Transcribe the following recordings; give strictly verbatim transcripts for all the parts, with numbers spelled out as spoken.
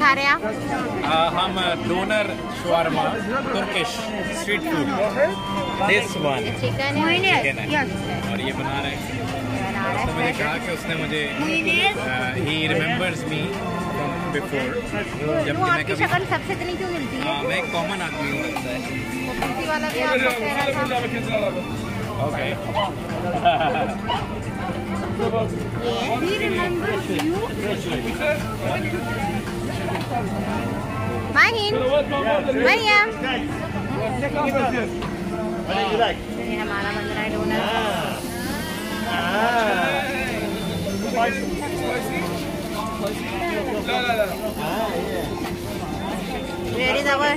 खा रहे हैं आप? हम doner shawarma Turkish street food. This one chicken है और ये बना रहे हैं। तो मैंने कहा कि उसने मुझे ही रिमेम्बर्स मी फ्रॉम बिफोर। जब वो आपकी शक्ल सबसे इतनी क्यों मिलती है? हाँ, मैं एक कॉमन आदमी हूँ लगता है। वो पीछे वाला भी आपको कह रहा था। Okay. He remembers you. Mahin, Mariam. ये हमारा बन रहा है doner. Where is our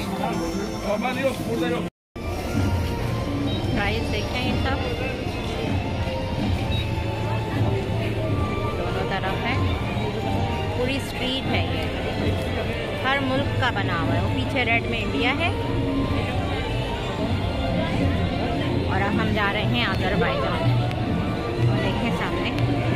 price देखें ये सब दोनों तरफ है, पूरी स्ट्रीट है ये, हर मुल्क का बना हुआ है। वो पीछे रेड में इंडिया है और अब हम जा रहे हैं अज़रबैजान। और देखें सामने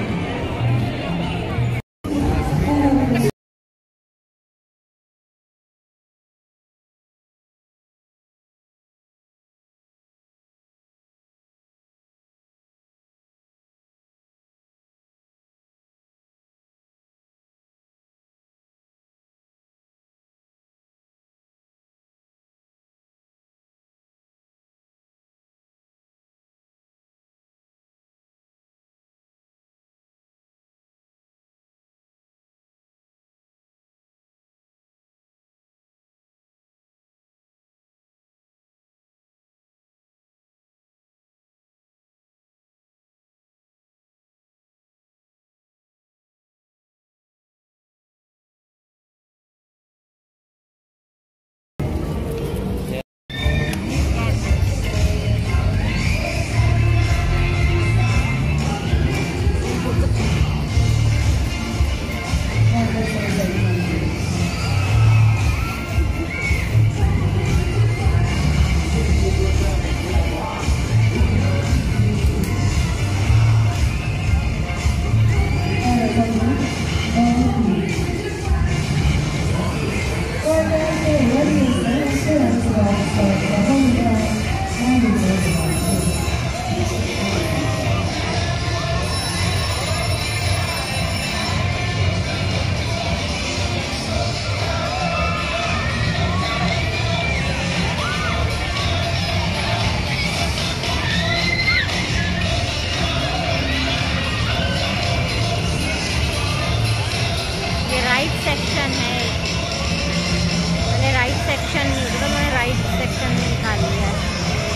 सेक्शन है, मैंने राइट सेक्शन नहीं तो मैंने राइट सेक्शन में निकाल लिया है।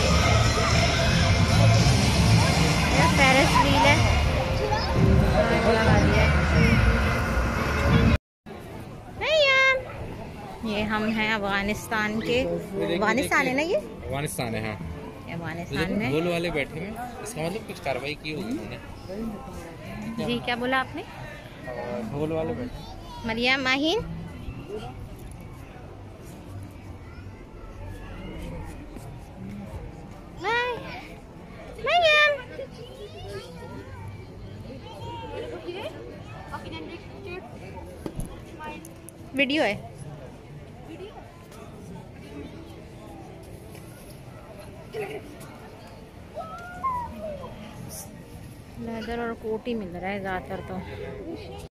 यह फेरिस व्हील है, लगा दिया है। ये हम हैं अफगानिस्तान के, अफगानिस्तान है ना ये? अफगानिस्तान है, हाँ अफगानिस्तान में गोल वाले बैठे हैं, इसका मतलब कुछ कार्रवाई की होगी उन्होंने। जी क्या बोला आपने? गोल वाले बैठे मरियम माहिन मरियम वीडियो है। लेदर और कोट ही मिल रहा है ज़्यादातर तो।